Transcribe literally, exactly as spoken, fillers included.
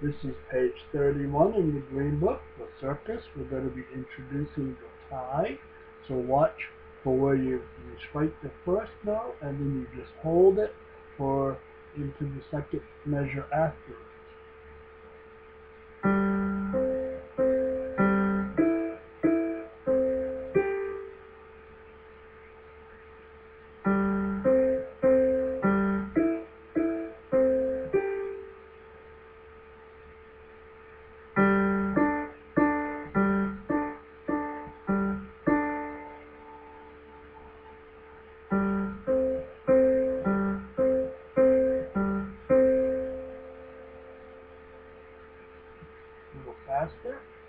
This is page thirty-one in the Green Book, the circus. We're going to be introducing the tie. So watch for where you, you strike the first note and then you just hold it for into the second measure afterwards. A little faster.